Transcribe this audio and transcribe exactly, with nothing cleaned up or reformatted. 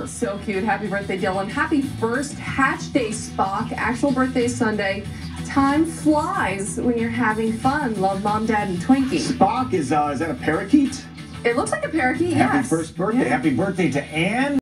So cute. Happy birthday, Dylan. Happy first Hatchday Spock. Actual birthday Sunday. Time flies when you're having fun. Love, Mom, Dad, and Twinkie. Spock is, uh, is that a parakeet? It looks like a parakeat, Happy yes. first birthday. Yeah. Happy birthday to Anne.